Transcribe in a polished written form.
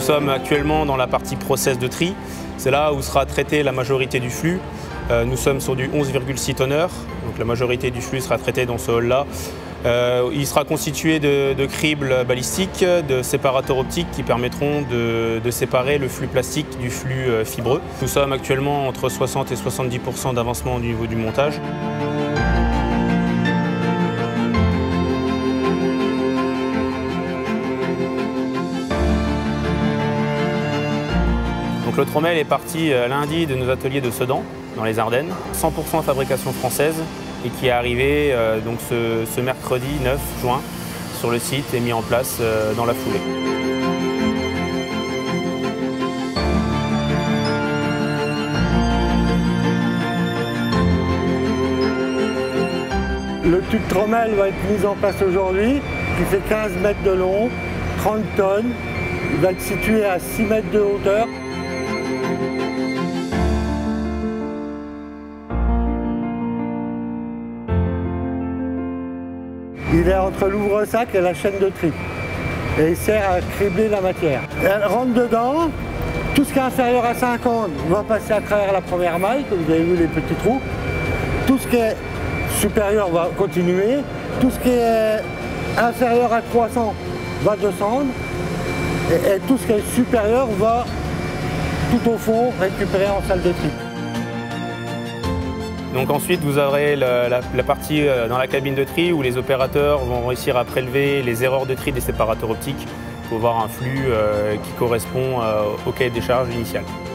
Nous sommes actuellement dans la partie process de tri. C'est là où sera traitée la majorité du flux. Nous sommes sur du 11,6 tonneurs, donc la majorité du flux sera traité dans ce hall-là. Il sera constitué de cribles balistiques, de séparateurs optiques qui permettront de séparer le flux plastique du flux fibreux. Nous sommes actuellement entre 60 et 70% d'avancement au niveau du montage. Donc le Tromel est parti lundi de nos ateliers de Sedan, dans les Ardennes, 100% fabrication française, et qui est arrivé donc ce mercredi 9 juin sur le site et mis en place dans la foulée. Le tube Tromel va être mis en place aujourd'hui, qui fait 15 mètres de long, 30 tonnes. Il va être situé à 6 mètres de hauteur. Il est entre l'ouvre-sac et la chaîne de tri. Et il sert à cribler la matière. Elle rentre dedans. Tout ce qui est inférieur à 50 va passer à travers la première maille, comme vous avez vu les petits trous. Tout ce qui est supérieur va continuer. Tout ce qui est inférieur à 300 va descendre. Et tout ce qui est supérieur va tout au fond récupérer en salle de tri. Donc ensuite, vous aurez la partie dans la cabine de tri où les opérateurs vont réussir à prélever les erreurs de tri des séparateurs optiques pour avoir un flux qui correspond au cahier des charges initial.